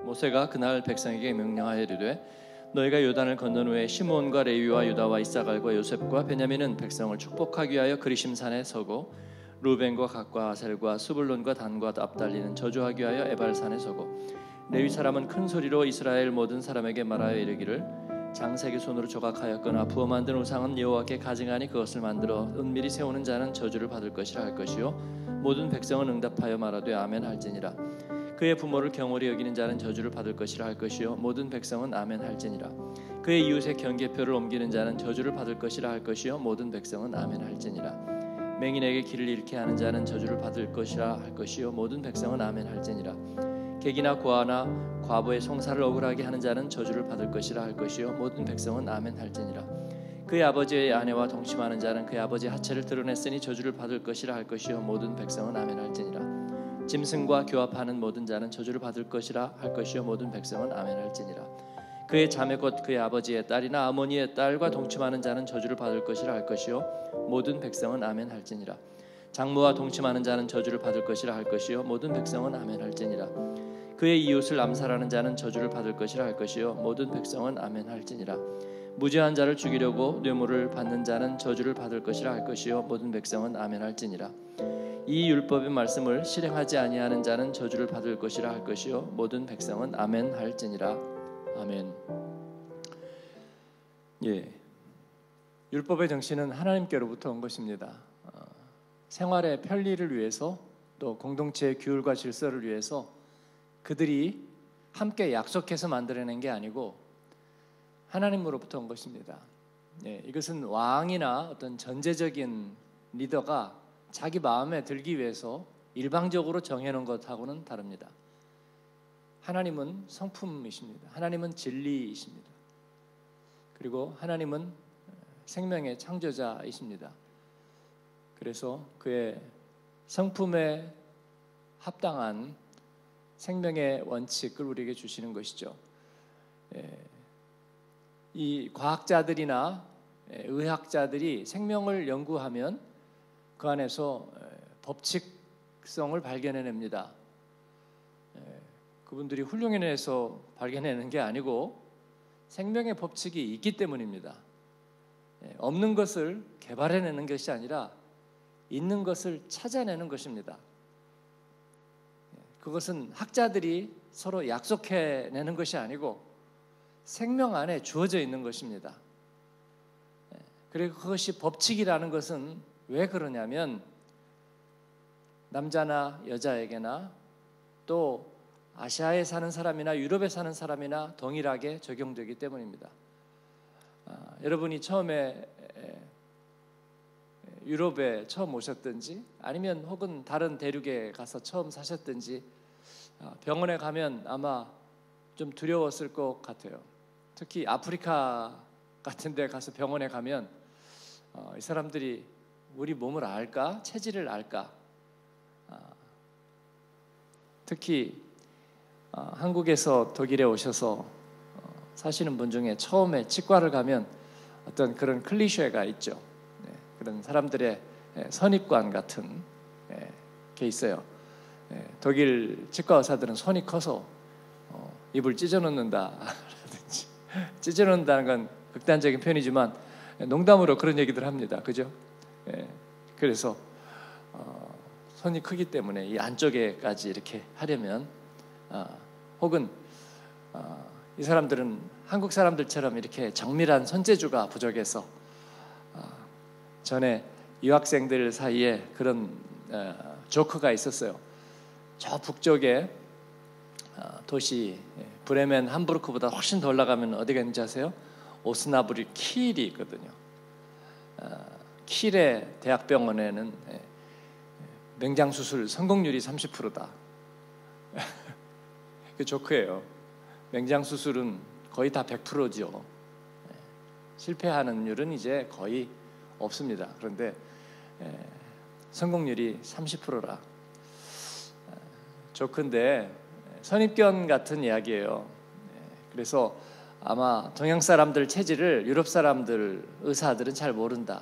모세가 그날 백성에게 명령하여 이르되 너희가 요단을 건넌 후에 시므온과 레위와 유다와 이사갈과 요셉과 베냐민은 백성을 축복하기 위하여 그리심 산에 서고 루벤과 갓과 아셀과 스불론과 단과 납달리는 저주하기 위하여 에발 산에 서고 레위 사람은 큰 소리로 이스라엘 모든 사람에게 말하여 이르기를 장색의 손으로 조각하였거나 부어 만든 우상은 여호와께 가증하니 그것을 만들어 은밀히 세우는 자는 저주를 받을 것이라 할 것이요 모든 백성은 응답하여 말하되 아멘 할지니라. 그의 부모를 경홀히 여기는 자는 저주를 받을 것이라 할 것이요 모든 백성은 아멘 할지니라. 그의 이웃의 경계표를 옮기는 자는 저주를 받을 것이라 할 것이요 모든 백성은 아멘 할지니라. 맹인에게 길을 잃게 하는 자는 저주를 받을 것이라 할 것이요 모든 백성은 아멘 할지니라. 객이나 고아나 과부의 송사를 억울하게 하는 자는 저주를 받을 것이라 할 것이요 모든 백성은 아멘 할지니라. 그의 아버지의 아내와 동침하는 자는 그의 아버지의 하체를 드러냈으니 저주를 받을 것이라 할 것이요 모든 백성은 아멘 할지니라. 짐승과 교합하는 모든 자는 저주를 받을 것이라 할 것이요 모든 백성은 아멘 할지니라. 그의 자매 곧 그의 아버지의 딸이나 아모니의 딸과 동침하는 자는 저주를 받을 것이라 할 것이요 모든 백성은 아멘 할지니라. 장모와 동침하는 자는 저주를 받을 것이라 할 것이요 모든 백성은 아멘 할지니라. 그의 이웃을 암살하는 자는 저주를 받을 것이라 할 것이요 모든 백성은 아멘 할지니라. 무죄한 자를 죽이려고 뇌물을 받는 자는 저주를 받을 것이라 할 것이요 모든 백성은 아멘 할지니라. 이 율법의 말씀을 실행하지 아니하는 자는 저주를 받을 것이라 할 것이요 모든 백성은 아멘 할지니라. 아멘. 예, 율법의 정신은 하나님께로부터 온 것입니다. 생활의 편리를 위해서 또 공동체의 규율과 질서를 위해서 그들이 함께 약속해서 만들어낸 게 아니고 하나님으로부터 온 것입니다. 예, 이것은 왕이나 어떤 전제적인 리더가 자기 마음에 들기 위해서 일방적으로 정해놓은 것하고는 다릅니다. 하나님은 성품이십니다. 하나님은 진리이십니다. 그리고 하나님은 생명의 창조자이십니다. 그래서 그의 성품에 합당한 생명의 원칙을 우리에게 주시는 것이죠. 이 과학자들이나 의학자들이 생명을 연구하면 그 안에서 법칙성을 발견해냅니다. 그분들이 훌륭해내서 발견해내는 게 아니고 생명의 법칙이 있기 때문입니다. 없는 것을 개발해내는 것이 아니라 있는 것을 찾아내는 것입니다. 그것은 학자들이 서로 약속해내는 것이 아니고 생명 안에 주어져 있는 것입니다. 그리고 그것이 법칙이라는 것은 왜 그러냐면 남자나 여자에게나 또 아시아에 사는 사람이나 유럽에 사는 사람이나 동일하게 적용되기 때문입니다. 여러분이 처음에 유럽에 처음 오셨든지 아니면 혹은 다른 대륙에 가서 처음 사셨든지 병원에 가면 아마 좀 두려웠을 것 같아요. 특히 아프리카 같은 데 가서 병원에 가면 이 사람들이 우리 몸을 알까? 체질을 알까? 특히 한국에서 독일에 오셔서 사시는 분 중에 처음에 치과를 가면 어떤 그런 클리셰가 있죠. 그런 사람들의 선입관 같은 게 있어요. 독일 치과 의사들은 손이 커서 입을 찢어놓는다라든지 찢어놓는다는 건 극단적인 표현이지만 농담으로 그런 얘기들 합니다. 그죠? 그래서 손이 크기 때문에 이 안쪽에까지 이렇게 하려면 혹은 이 사람들은 한국 사람들처럼 이렇게 정밀한 손재주가 부족해서 전에 유학생들 사이에 그런 조크가 있었어요. 저 북쪽에 도시 브레멘 함부르크보다 훨씬 더 올라가면 어디가 있는지 아세요? 오스나브리 킬이 있거든요. 킬의 대학병원에는 맹장 수술 성공률이 30%다. 그 조크예요. 맹장 수술은 거의 다 100%죠. 실패하는 율은 이제 거의 없습니다. 그런데 성공률이 30%라. 조크인데 선입견 같은 이야기예요. 그래서 아마 동양 사람들 체질을 유럽 사람들 의사들은 잘 모른다.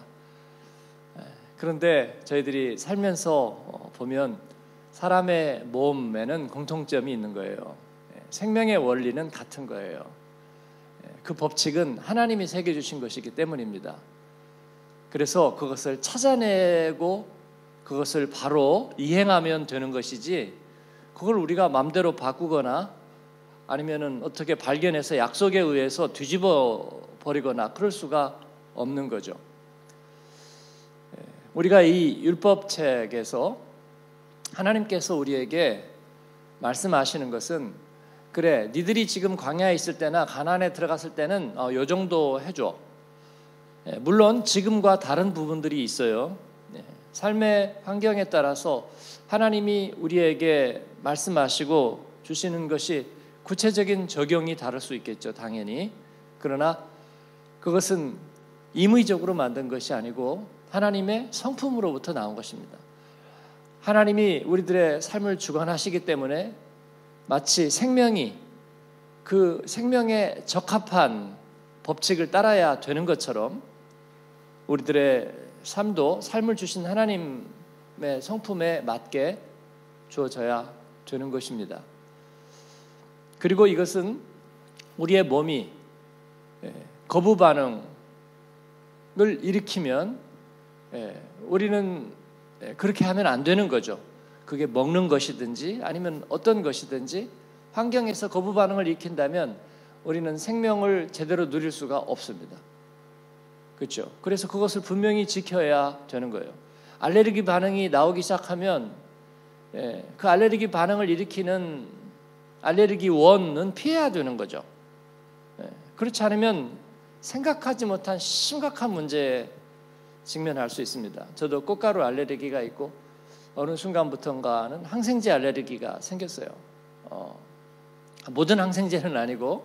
그런데 저희들이 살면서 보면 사람의 몸에는 공통점이 있는 거예요. 생명의 원리는 같은 거예요. 그 법칙은 하나님이 새겨주신 것이기 때문입니다. 그래서 그것을 찾아내고 그것을 바로 이행하면 되는 것이지, 그걸 우리가 마음대로 바꾸거나 아니면은 어떻게 발견해서 약속에 의해서 뒤집어 버리거나 그럴 수가 없는 거죠. 우리가 이 율법책에서 하나님께서 우리에게 말씀하시는 것은, 그래, 니들이 지금 광야에 있을 때나 가나안에 들어갔을 때는 요 정도 해줘. 물론 지금과 다른 부분들이 있어요. 삶의 환경에 따라서 하나님이 우리에게 말씀하시고 주시는 것이 구체적인 적용이 다를 수 있겠죠, 당연히. 그러나 그것은 임의적으로 만든 것이 아니고 하나님의 성품으로부터 나온 것입니다. 하나님이 우리들의 삶을 주관하시기 때문에 마치 생명이 그 생명에 적합한 법칙을 따라야 되는 것처럼 우리들의 삶도 삶을 주신 하나님의 성품에 맞게 주어져야 되는 것입니다. 그리고 이것은 우리의 몸이 거부 반응을 일으키면 우리는 그렇게 하면 안 되는 거죠. 그게 먹는 것이든지 아니면 어떤 것이든지 환경에서 거부 반응을 일으킨다면 우리는 생명을 제대로 누릴 수가 없습니다. 그렇죠? 그래서 그것을 분명히 지켜야 되는 거예요. 알레르기 반응이 나오기 시작하면 그 알레르기 반응을 일으키는 알레르기 원은 피해야 되는 거죠. 그렇지 않으면 생각하지 못한 심각한 문제에 직면할 수 있습니다. 저도 꽃가루 알레르기가 있고 어느 순간부터인가는 항생제 알레르기가 생겼어요. 모든 항생제는 아니고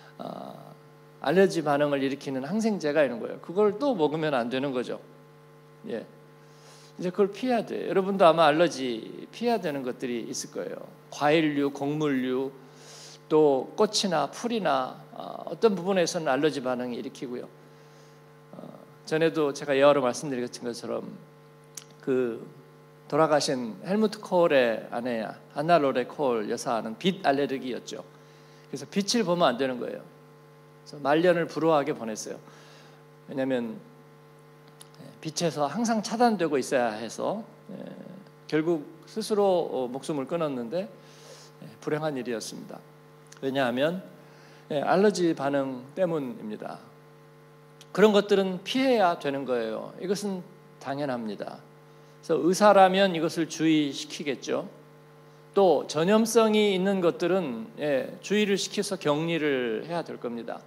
알레르기 반응을 일으키는 항생제가 있는 거예요. 그걸 또 먹으면 안 되는 거죠. 예. 이제 그걸 피해야 돼요. 여러분도 아마 알러지 피해야 되는 것들이 있을 거예요. 과일류, 곡물류, 또 꽃이나 풀이나 어떤 부분에서는 알러지 반응이 일으키고요. 전에도 제가 예화로 말씀드린 것처럼 그 돌아가신 헬무트 콜의 아내 안나 로레 콜 여사는 빛 알레르기였죠. 그래서 빛을 보면 안 되는 거예요. 그래서 말년을 불우하게 보냈어요. 왜냐하면 빛에서 항상 차단되고 있어야 해서 결국 스스로 목숨을 끊었는데 불행한 일이었습니다. 왜냐하면 알러지 반응 때문입니다. 그런 것들은 피해야 되는 거예요. 이것은 당연합니다. 그래서 의사라면 이것을 주의시키겠죠. 또 전염성이 있는 것들은 주의를 시켜서 격리를 해야 될 겁니다.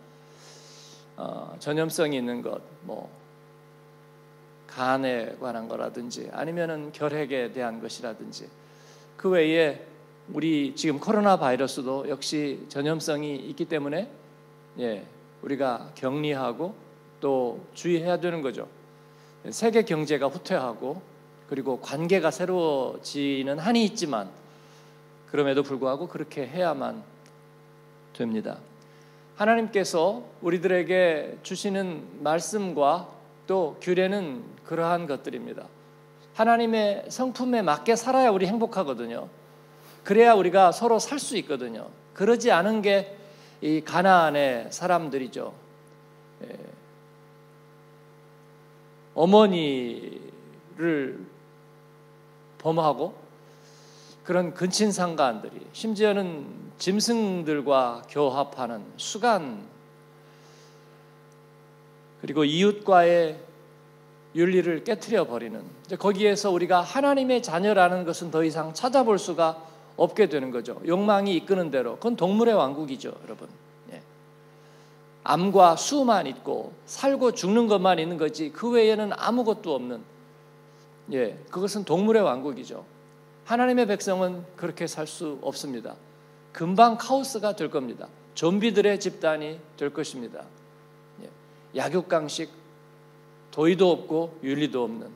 전염성이 있는 것, 뭐 간에 관한 거라든지 아니면은 결핵에 대한 것이라든지, 그 외에 우리 지금 코로나 바이러스도 역시 전염성이 있기 때문에 우리가 격리하고 또 주의해야 되는 거죠. 세계 경제가 후퇴하고 그리고 관계가 새로워지는 한이 있지만 그럼에도 불구하고 그렇게 해야만 됩니다. 하나님께서 우리들에게 주시는 말씀과 또 규례는 그러한 것들입니다. 하나님의 성품에 맞게 살아야 우리 행복하거든요. 그래야 우리가 서로 살 수 있거든요. 그러지 않은 게 이 가나안의 사람들이죠. 어머니를 범하고 그런 근친상간들이, 심지어는 짐승들과 교합하는 수간, 그리고 이웃과의 윤리를 깨트려 버리는, 거기에서 우리가 하나님의 자녀라는 것은 더 이상 찾아볼 수가 없게 되는 거죠. 욕망이 이끄는 대로. 그건 동물의 왕국이죠, 여러분. 암과 수만 있고 살고 죽는 것만 있는 거지 그 외에는 아무것도 없는, 그것은 동물의 왕국이죠. 하나님의 백성은 그렇게 살 수 없습니다. 금방 카오스가 될 겁니다. 좀비들의 집단이 될 것입니다. 약육강식, 도의도 없고 윤리도 없는.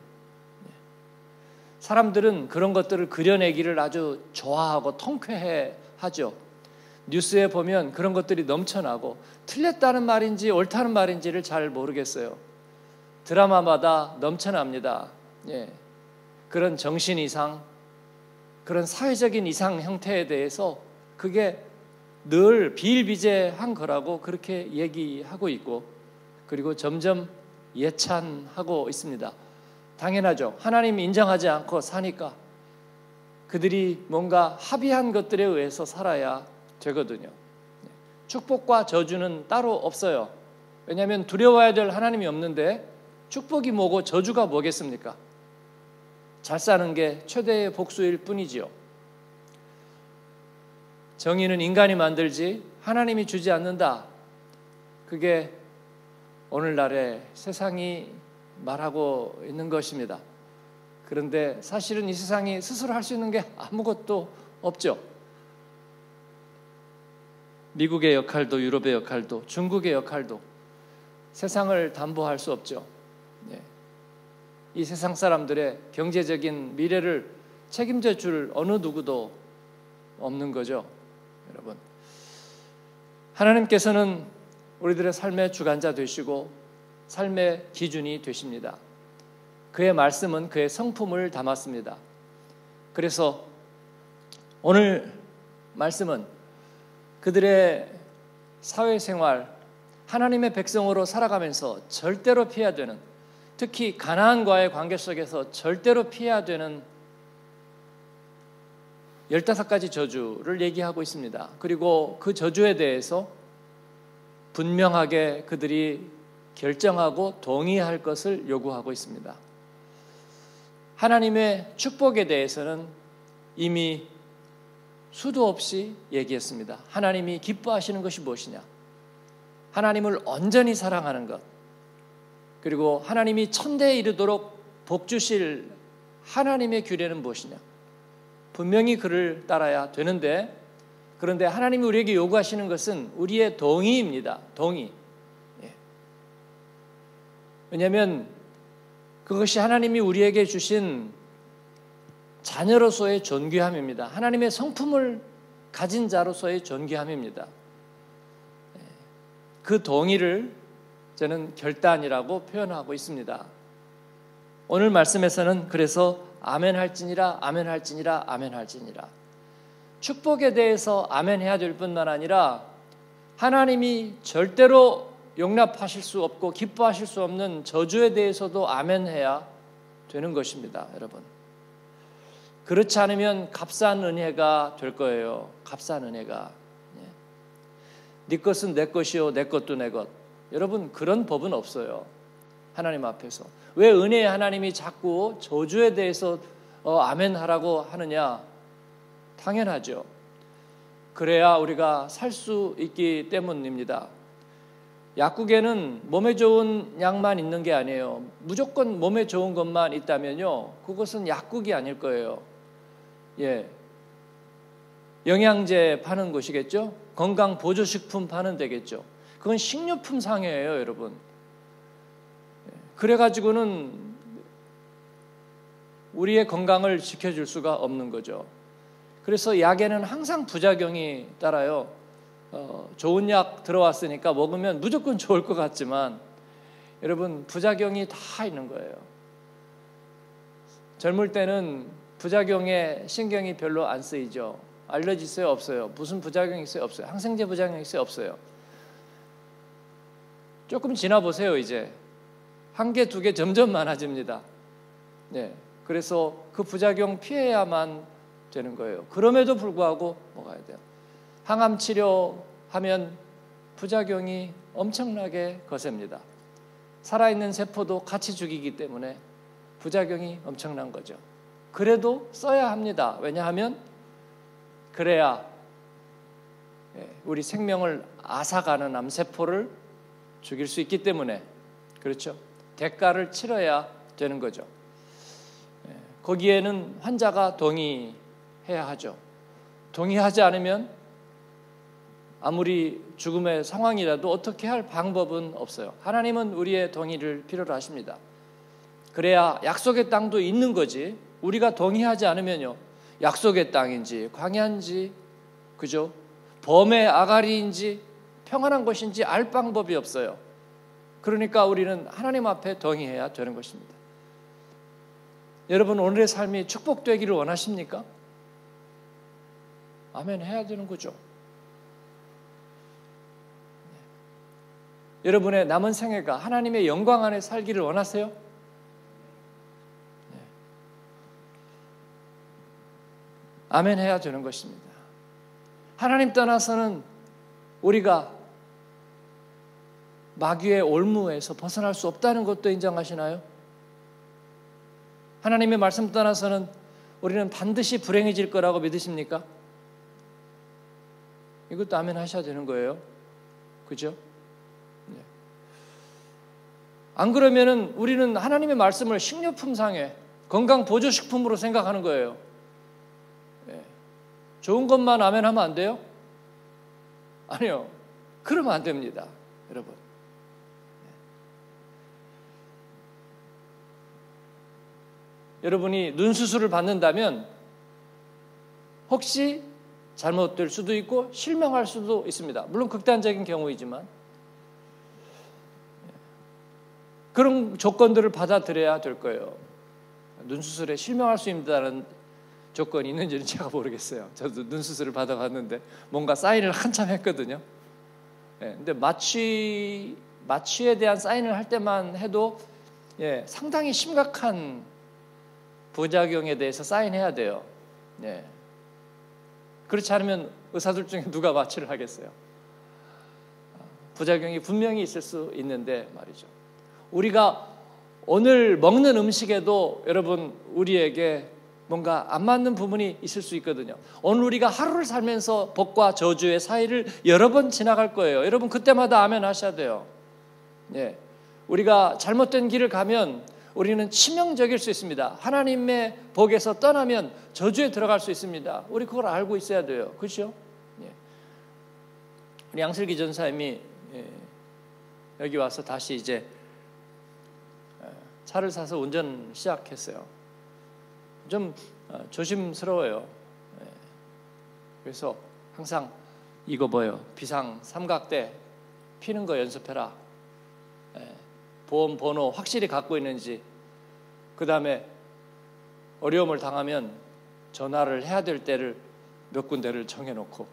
사람들은 그런 것들을 그려내기를 아주 좋아하고 통쾌해 하죠. 뉴스에 보면 그런 것들이 넘쳐나고 틀렸다는 말인지 옳다는 말인지를 잘 모르겠어요. 드라마마다 넘쳐납니다. 그런 정신 이상, 그런 사회적인 이상 형태에 대해서 그게 늘 비일비재한 거라고 그렇게 얘기하고 있고, 그리고 점점 예찬하고 있습니다. 당연하죠. 하나님 인정하지 않고 사니까 그들이 뭔가 합의한 것들에 의해서 살아야 되거든요. 축복과 저주는 따로 없어요. 왜냐하면 두려워해야 될 하나님이 없는데 축복이 뭐고 저주가 뭐겠습니까? 잘 사는 게 최대의 복수일 뿐이지요. 정의는 인간이 만들지 하나님이 주지 않는다. 그게 오늘날의 세상이 말하고 있는 것입니다. 그런데 사실은 이 세상이 스스로 할 수 있는 게 아무것도 없죠. 미국의 역할도, 유럽의 역할도, 중국의 역할도 세상을 담보할 수 없죠. 이 세상 사람들의 경제적인 미래를 책임져 줄 어느 누구도 없는 거죠. 여러분, 하나님께서는 우리들의 삶의 주관자 되시고 삶의 기준이 되십니다. 그의 말씀은 그의 성품을 담았습니다. 그래서 오늘 말씀은 그들의 사회생활, 하나님의 백성으로 살아가면서 절대로 피해야 되는, 특히 가나안과의 관계 속에서 절대로 피해야 되는 15가지 저주를 얘기하고 있습니다. 그리고 그 저주에 대해서 분명하게 그들이 결정하고 동의할 것을 요구하고 있습니다. 하나님의 축복에 대해서는 이미 수도 없이 얘기했습니다. 하나님이 기뻐하시는 것이 무엇이냐? 하나님을 온전히 사랑하는 것, 그리고 하나님이 천대에 이르도록 복 주실 하나님의 규례는 무엇이냐? 분명히 그를 따라야 되는데, 그런데 하나님이 우리에게 요구하시는 것은 우리의 동의입니다. 동의. 왜냐하면 그것이 하나님이 우리에게 주신 자녀로서의 존귀함입니다. 하나님의 성품을 가진 자로서의 존귀함입니다. 그 동의를 저는 결단이라고 표현하고 있습니다. 오늘 말씀에서는 그래서 아멘 할지니라, 아멘 할지니라, 아멘 할지니라. 축복에 대해서 아멘 해야 될 뿐만 아니라 하나님이 절대로 용납하실 수 없고 기뻐하실 수 없는 저주에 대해서도 아멘 해야 되는 것입니다. 여러분, 그렇지 않으면 값싼 은혜가 될 거예요. 값싼 은혜가. 네 것은 내 것이요 내 것도 내 것. 여러분, 그런 법은 없어요. 하나님 앞에서. 왜 은혜의 하나님이 자꾸 저주에 대해서 아멘 하라고 하느냐? 당연하죠. 그래야 우리가 살 수 있기 때문입니다. 약국에는 몸에 좋은 약만 있는 게 아니에요. 무조건 몸에 좋은 것만 있다면요, 그것은 약국이 아닐 거예요. 영양제 파는 곳이겠죠? 건강 보조식품 파는 데겠죠? 그건 식료품 상해예요, 여러분. 그래가지고는 우리의 건강을 지켜줄 수가 없는 거죠. 그래서 약에는 항상 부작용이 따라요. 좋은 약 들어왔으니까 먹으면 무조건 좋을 것 같지만 여러분, 부작용이 다 있는 거예요. 젊을 때는 부작용에 신경이 별로 안 쓰이죠. 알러지 있어요? 없어요? 무슨 부작용이 있어요? 없어요? 항생제 부작용이 있어요? 없어요? 조금 지나보세요. 이제 한 개, 두 개 점점 많아집니다. 그래서 그 부작용 피해야만 되는 거예요. 그럼에도 불구하고 먹어야 돼요. 항암 치료하면 부작용이 엄청나게 거셉니다. 살아있는 세포도 같이 죽이기 때문에 부작용이 엄청난 거죠. 그래도 써야 합니다. 왜냐하면 그래야 우리 생명을 앗아가는 암세포를 죽일 수 있기 때문에, 그렇죠? 대가를 치러야 되는 거죠. 거기에는 환자가 동의해야 하죠. 동의하지 않으면 아무리 죽음의 상황이라도 어떻게 할 방법은 없어요. 하나님은 우리의 동의를 필요로 하십니다. 그래야 약속의 땅도 있는 거지, 우리가 동의하지 않으면요, 약속의 땅인지 광야인지, 그죠? 범의 아가리인지 평안한 것인지 알 방법이 없어요. 그러니까 우리는 하나님 앞에 동의해야 되는 것입니다. 여러분, 오늘의 삶이 축복되기를 원하십니까? 아멘 해야 되는 거죠. 여러분의 남은 생애가 하나님의 영광 안에 살기를 원하세요? 아멘 해야 되는 것입니다. 하나님 떠나서는 우리가 마귀의 올무에서 벗어날 수 없다는 것도 인정하시나요? 하나님의 말씀 떠나서는 우리는 반드시 불행해질 거라고 믿으십니까? 이것도 아멘 하셔야 되는 거예요. 그죠? 네. 안 그러면은 우리는 하나님의 말씀을 식료품상에 건강 보조식품으로 생각하는 거예요. 네. 좋은 것만 아멘 하면 안 돼요? 아니요. 그러면 안 됩니다. 여러분. 여러분이 눈 수술을 받는다면 혹시 잘못될 수도 있고 실명할 수도 있습니다. 물론 극단적인 경우이지만 그런 조건들을 받아들여야 될 거예요. 눈 수술에 실명할 수 있다는 조건이 있는지는 제가 모르겠어요. 저도 눈 수술을 받아봤는데 뭔가 사인을 한참 했거든요. 근데 마취에 대한 사인을 할 때만 해도 상당히 심각한 부작용에 대해서 사인해야 돼요. 그렇지 않으면 의사들 중에 누가 마취를 하겠어요? 부작용이 분명히 있을 수 있는데 말이죠. 우리가 오늘 먹는 음식에도 여러분 우리에게 뭔가 안 맞는 부분이 있을 수 있거든요. 오늘 우리가 하루를 살면서 복과 저주의 사이를 여러 번 지나갈 거예요. 여러분 그때마다 아멘 하셔야 돼요. 우리가 잘못된 길을 가면 우리는 치명적일 수 있습니다. 하나님의 복에서 떠나면 저주에 들어갈 수 있습니다. 우리 그걸 알고 있어야 돼요. 그렇죠? 우리 양슬기 전사님이 여기 와서 다시 이제 차를 사서 운전 시작했어요. 좀 조심스러워요. 그래서 항상 이거 뭐예요? 비상 삼각대 피는 거 연습해라. 보험 번호 확실히 갖고 있는지, 그 다음에 어려움을 당하면 전화를 해야 될 때를 몇 군데를 정해놓고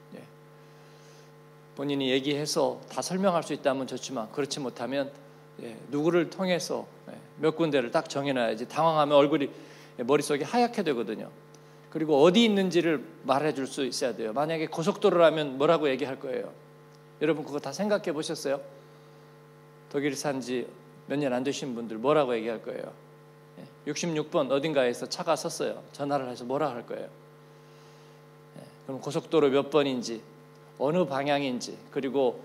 본인이 얘기해서 다 설명할 수 있다면 좋지만 그렇지 못하면 누구를 통해서 몇 군데를 딱 정해놔야지 당황하면 얼굴이 머릿속이 하얗게 되거든요. 그리고 어디 있는지를 말해줄 수 있어야 돼요. 만약에 고속도로라면 뭐라고 얘기할 거예요? 여러분 그거 다 생각해 보셨어요? 독일 산지 몇 년 안 되신 분들 뭐라고 얘기할 거예요? 66번 어딘가에서 차가 섰어요. 전화를 해서 뭐라 할 거예요? 그럼 고속도로 몇 번인지, 어느 방향인지, 그리고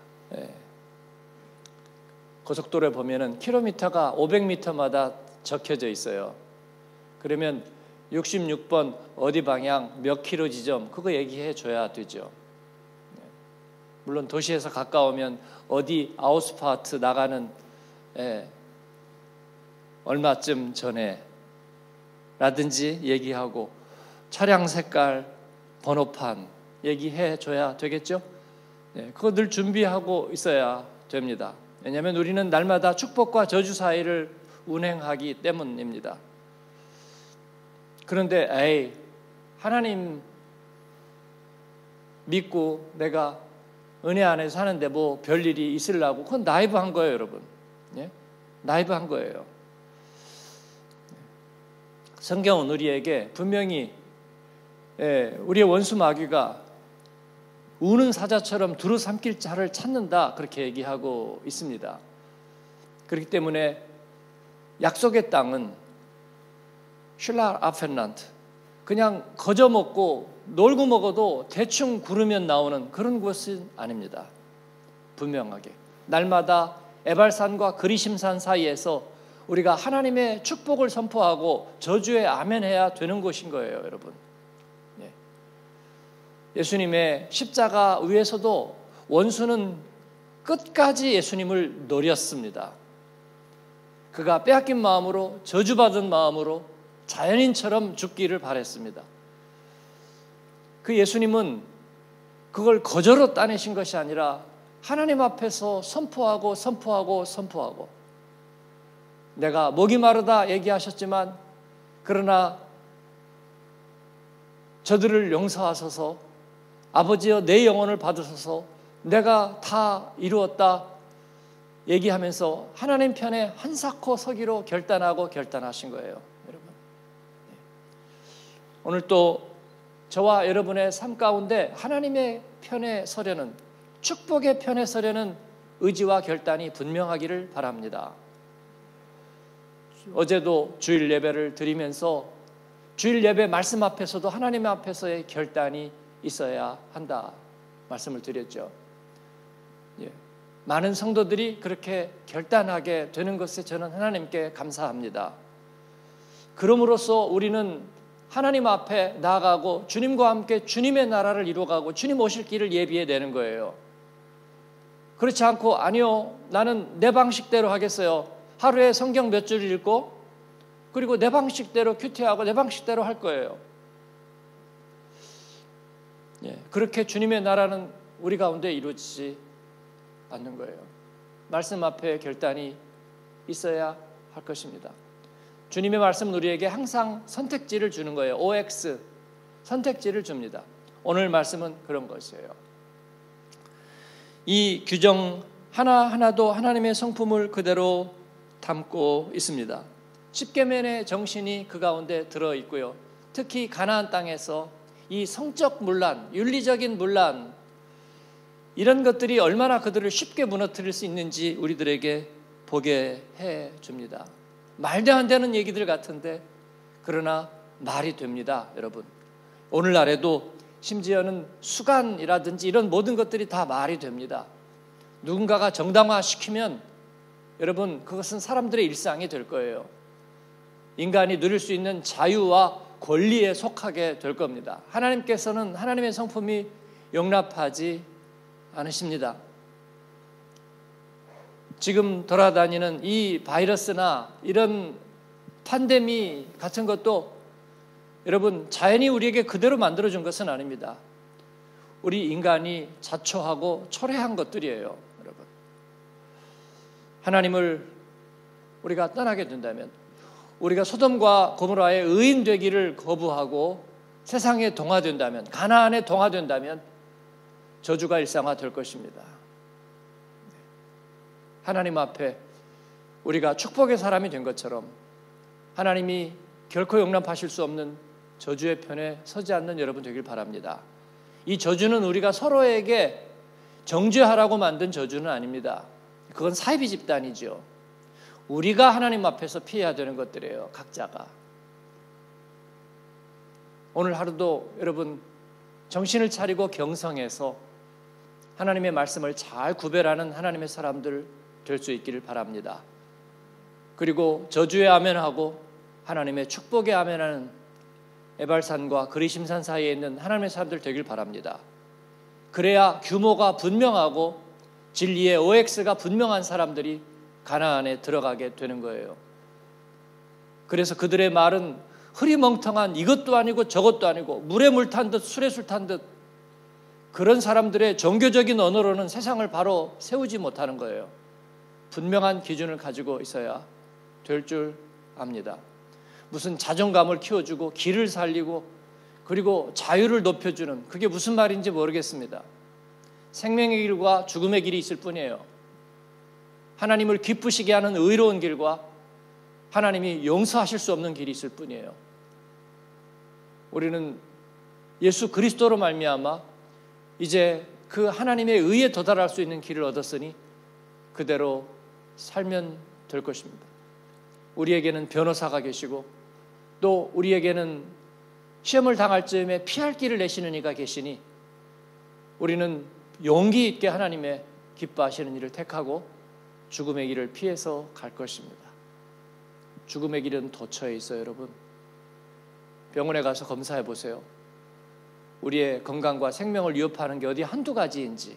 고속도로에 보면은 킬로미터가 500m마다 적혀져 있어요. 그러면 66번 어디 방향 몇 킬로 지점 그거 얘기해 줘야 되죠. 물론 도시에서 가까우면 어디 아우스파트 나가는 얼마쯤 전에 라든지 얘기하고 차량 색깔 번호판 얘기해 줘야 되겠죠. 그거 늘 준비하고 있어야 됩니다. 왜냐하면 우리는 날마다 축복과 저주 사이를 운행하기 때문입니다. 그런데 하나님 믿고 내가 은혜 안에 사는데 뭐 별일이 있으려고, 그건 나이브한 거예요, 여러분. 나이브한 거예요. 성경은 우리에게 분명히 우리의 원수 마귀가 우는 사자처럼 두루 삼킬 자를 찾는다 그렇게 얘기하고 있습니다. 그렇기 때문에 약속의 땅은 슐라 아펜란트, 그냥 거저 먹고 놀고 먹어도 대충 구르면 나오는 그런 곳은 아닙니다. 분명하게 날마다 에발산과 그리심산 사이에서 우리가 하나님의 축복을 선포하고 저주에 아멘해야 되는 곳인 거예요, 여러분. 예수님의 십자가 위에서도 원수는 끝까지 예수님을 노렸습니다. 그가 빼앗긴 마음으로, 저주받은 마음으로 자연인처럼 죽기를 바랬습니다. 그 예수님은 그걸 거저로 따내신 것이 아니라 하나님 앞에서 선포하고 내가 목이 마르다 얘기하셨지만 그러나 저들을 용서하소서, 아버지여 내 영혼을 받으소서, 내가 다 이루었다, 얘기하면서 하나님 편에 한사코 서기로 결단하신 거예요, 여러분. 오늘 또 저와 여러분의 삶 가운데 하나님의 편에 서려는, 축복의 편에 서려는 의지와 결단이 분명하기를 바랍니다. 어제도 주일 예배를 드리면서 주일 예배 말씀 앞에서도 하나님 앞에서의 결단이 있어야 한다 말씀을 드렸죠. 많은 성도들이 그렇게 결단하게 되는 것에 저는 하나님께 감사합니다. 그럼으로써 우리는 하나님 앞에 나아가고 주님과 함께 주님의 나라를 이루어가고 주님 오실 길을 예비해 내는 거예요. 그렇지 않고 아니요, 나는 내 방식대로 하겠어요. 하루에 성경 몇 줄 읽고 그리고 내 방식대로 큐티하고 내 방식대로 할 거예요. 그렇게 주님의 나라는 우리 가운데 이루어지지 않는 거예요. 말씀 앞에 결단이 있어야 할 것입니다. 주님의 말씀은 우리에게 항상 선택지를 주는 거예요. OX, 선택지를 줍니다. 오늘 말씀은 그런 것이에요. 이 규정 하나하나도 하나님의 성품을 그대로 담고 있습니다. 십계명의 정신이 그 가운데 들어있고요. 특히 가나안 땅에서 이 성적 문란, 윤리적인 문란, 이런 것들이 얼마나 그들을 쉽게 무너뜨릴 수 있는지 우리들에게 보게 해줍니다. 말도 안 되는 얘기들 같은데 그러나 말이 됩니다, 여러분. 오늘날에도 심지어는 수간이라든지 이런 모든 것들이 다 말이 됩니다. 누군가가 정당화시키면 여러분 그것은 사람들의 일상이 될 거예요. 인간이 누릴 수 있는 자유와 권리에 속하게 될 겁니다. 하나님께서는 하나님의 성품이 용납하지 않으십니다. 지금 돌아다니는 이 바이러스나 이런 팬데믹 같은 것도 여러분 자연이 우리에게 그대로 만들어준 것은 아닙니다. 우리 인간이 자초하고 초래한 것들이에요, 여러분. 하나님을 우리가 떠나게 된다면, 우리가 소돔과 고모라의 의인 되기를 거부하고 세상에 동화된다면, 가나안에 동화된다면 저주가 일상화될 것입니다. 하나님 앞에 우리가 축복의 사람이 된 것처럼 하나님이 결코 용납하실 수 없는 저주의 편에 서지 않는 여러분 되길 바랍니다. 이 저주는 우리가 서로에게 정죄하라고 만든 저주는 아닙니다. 그건 사이비 집단이죠. 우리가 하나님 앞에서 피해야 되는 것들이에요, 각자가. 오늘 하루도 여러분 정신을 차리고 경성해서 하나님의 말씀을 잘 구별하는 하나님의 사람들 될 수 있기를 바랍니다. 그리고 저주의 아멘하고 하나님의 축복의 아멘하는 에발산과 그리심산 사이에 있는 하나님의 사람들 되길 바랍니다. 그래야 규모가 분명하고 진리의 OX가 분명한 사람들이 가나안에 들어가게 되는 거예요. 그래서 그들의 말은 흐리멍텅한 이것도 아니고 저것도 아니고 물에 물 탄 듯 술에 술 탄 듯, 그런 사람들의 종교적인 언어로는 세상을 바로 세우지 못하는 거예요. 분명한 기준을 가지고 있어야 될 줄 압니다. 무슨 자존감을 키워주고 길을 살리고 그리고 자유를 높여주는, 그게 무슨 말인지 모르겠습니다. 생명의 길과 죽음의 길이 있을 뿐이에요. 하나님을 기쁘시게 하는 의로운 길과 하나님이 용서하실 수 없는 길이 있을 뿐이에요. 우리는 예수 그리스도로 말미암아 이제 그 하나님의 의에 도달할 수 있는 길을 얻었으니 그대로 살면 될 것입니다. 우리에게는 변호사가 계시고 또 우리에게는 시험을 당할 즈음에 피할 길을 내시는 이가 계시니 우리는 용기 있게 하나님의 기뻐하시는 일을 택하고 죽음의 길을 피해서 갈 것입니다. 죽음의 길은 도처에 있어요, 여러분. 병원에 가서 검사해 보세요. 우리의 건강과 생명을 위협하는 게 어디 한두 가지인지.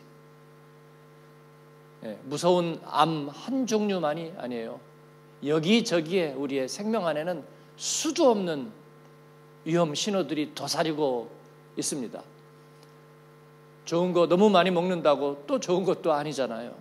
무서운 암 한 종류만이 아니에요. 여기저기에 우리의 생명 안에는 수도 없는 위험 신호들이 도사리고 있습니다. 좋은 거 너무 많이 먹는다고 또 좋은 것도 아니잖아요.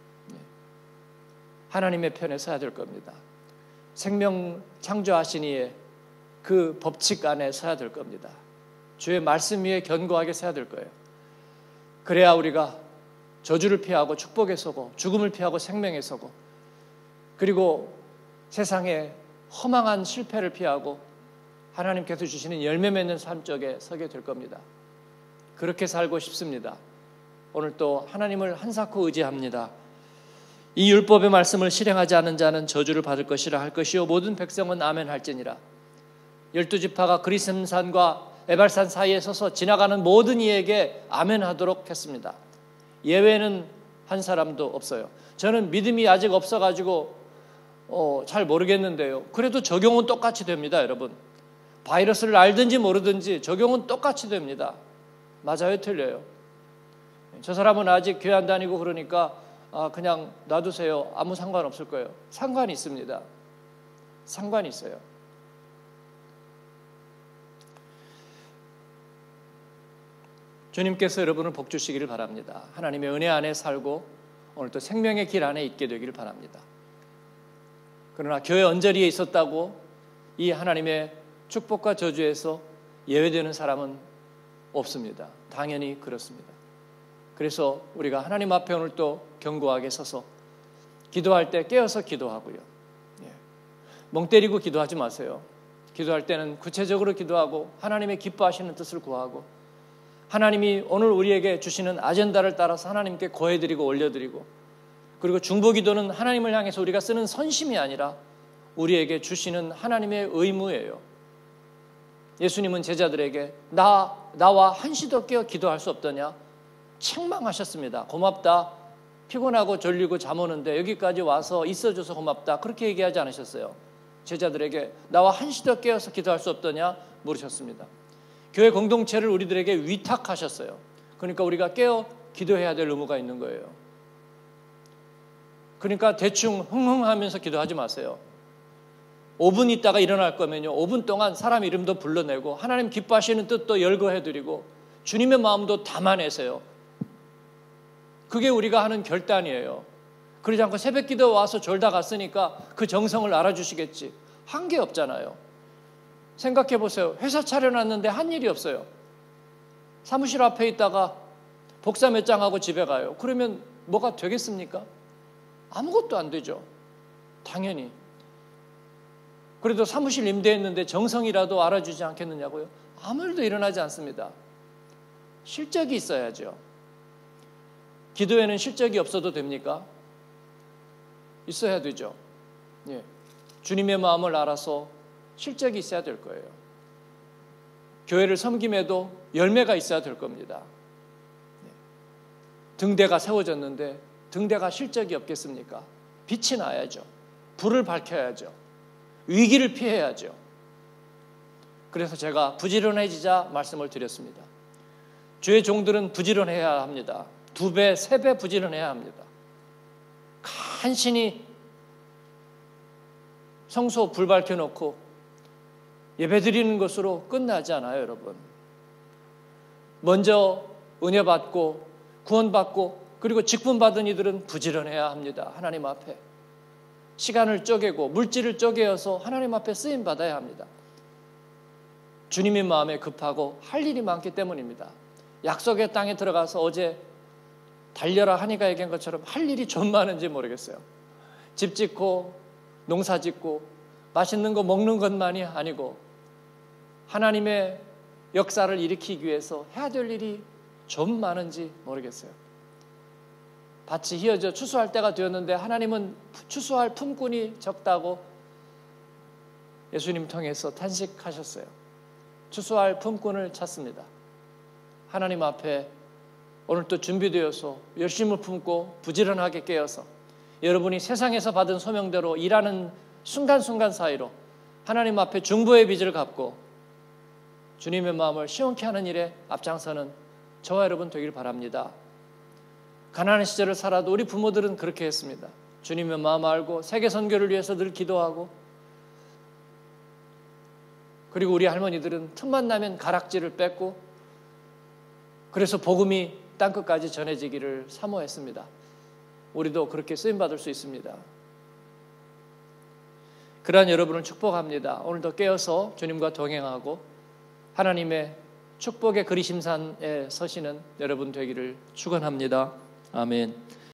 하나님의 편에 서야 될 겁니다. 생명 창조하신 이의 그 법칙 안에 서야 될 겁니다. 주의 말씀 위에 견고하게 서야 될 거예요. 그래야 우리가 저주를 피하고 축복에 서고 죽음을 피하고 생명에 서고 그리고 세상의 허망한 실패를 피하고 하나님께서 주시는 열매 맺는 삶 쪽에 서게 될 겁니다. 그렇게 살고 싶습니다. 오늘 또 하나님을 한사코 의지합니다. 이 율법의 말씀을 실행하지 않는 자는 저주를 받을 것이라 할 것이요 모든 백성은 아멘 할지니라. 12지파가 그리심산과 에발산 사이에 서서 지나가는 모든 이에게 아멘 하도록 했습니다. 예외는 한 사람도 없어요. 저는 믿음이 아직 없어가지고 잘 모르겠는데요. 그래도 적용은 똑같이 됩니다, 여러분. 바이러스를 알든지 모르든지 적용은 똑같이 됩니다. 맞아요, 틀려요? 저 사람은 아직 교회 안 다니고 그러니까 그냥 놔두세요. 아무 상관없을 거예요. 상관이 있습니다. 상관이 있어요. 주님께서 여러분을 복 주시기를 바랍니다. 하나님의 은혜 안에 살고 오늘도 생명의 길 안에 있게 되기를 바랍니다. 그러나 교회 언저리에 있었다고 이 하나님의 축복과 저주에서 예외되는 사람은 없습니다. 당연히 그렇습니다. 그래서 우리가 하나님 앞에 오늘 또 견고하게 서서 기도할 때 깨어서 기도하고요. 멍 때리고 기도하지 마세요. 기도할 때는 구체적으로 기도하고 하나님의 기뻐하시는 뜻을 구하고 하나님이 오늘 우리에게 주시는 아젠다를 따라서 하나님께 고해드리고 올려드리고 그리고 중보기도는 하나님을 향해서 우리가 쓰는 선심이 아니라 우리에게 주시는 하나님의 의무예요. 예수님은 제자들에게 나와 한시도 깨어 기도할 수 없더냐? 책망하셨습니다. 고맙다. 피곤하고 졸리고 잠 오는데 여기까지 와서 있어줘서 고맙다. 그렇게 얘기하지 않으셨어요. 제자들에게 나와 한시도 깨어서 기도할 수 없더냐? 물으셨습니다. 교회 공동체를 우리들에게 위탁하셨어요. 그러니까 우리가 깨어 기도해야 될 의무가 있는 거예요. 그러니까 대충 흥흥하면서 기도하지 마세요. 5분 있다가 일어날 거면요 5분 동안 사람 이름도 불러내고 하나님 기뻐하시는 뜻도 열거해드리고 주님의 마음도 담아내세요. 그게 우리가 하는 결단이에요. 그러지 않고 새벽 기도 와서 졸다 갔으니까 그 정성을 알아주시겠지. 한 게 없잖아요. 생각해 보세요. 회사 차려놨는데 한 일이 없어요. 사무실 앞에 있다가 복사 몇 장 하고 집에 가요. 그러면 뭐가 되겠습니까? 아무것도 안 되죠. 당연히. 그래도 사무실 임대했는데 정성이라도 알아주지 않겠느냐고요? 아무 일도 일어나지 않습니다. 실적이 있어야죠. 기도에는 실적이 없어도 됩니까? 있어야 되죠. 예. 주님의 마음을 알아서 실적이 있어야 될 거예요. 교회를 섬김에도 열매가 있어야 될 겁니다. 등대가 세워졌는데 등대가 실적이 없겠습니까? 빛이 나야죠. 불을 밝혀야죠. 위기를 피해야죠. 그래서 제가 부지런해지자 말씀을 드렸습니다. 주의 종들은 부지런해야 합니다. 2배, 3배 부지런해야 합니다. 간신히 성소 불 밝혀놓고 예배드리는 것으로 끝나지 않아요, 여러분. 먼저 은혜 받고 구원받고 그리고 직분 받은 이들은 부지런해야 합니다. 하나님 앞에 시간을 쪼개고 물질을 쪼개어서 하나님 앞에 쓰임 받아야 합니다. 주님의 마음에 급하고 할 일이 많기 때문입니다. 약속의 땅에 들어가서 어제 달려라 하니가 얘기한 것처럼 할 일이 좀 많은지 모르겠어요. 집 짓고 농사 짓고 맛있는 거 먹는 것만이 아니고 하나님의 역사를 일으키기 위해서 해야 될 일이 좀 많은지 모르겠어요. 밭이 휘어져 추수할 때가 되었는데 하나님은 추수할 품꾼이 적다고 예수님 통해서 탄식하셨어요. 추수할 품꾼을 찾습니다. 하나님 앞에 오늘 또 준비되어서 열심을 품고 부지런하게 깨어서 여러분이 세상에서 받은 소명대로 일하는 순간순간 사이로 하나님 앞에 중보의 빚을 갚고 주님의 마음을 시원케 하는 일에 앞장서는 저와 여러분 되길 바랍니다. 가난한 시절을 살아도 우리 부모들은 그렇게 했습니다. 주님의 마음 알고 세계 선교를 위해서 늘 기도하고 그리고 우리 할머니들은 틈만 나면 가락지를 뺏고 그래서 복음이 땅끝까지 전해지기를 사모했습니다. 우리도 그렇게 쓰임받을 수 있습니다. 그러한 여러분을 축복합니다. 오늘도 깨어서 주님과 동행하고 하나님의 축복의 그리심산에 서시는 여러분 되기를 축원합니다. 아멘.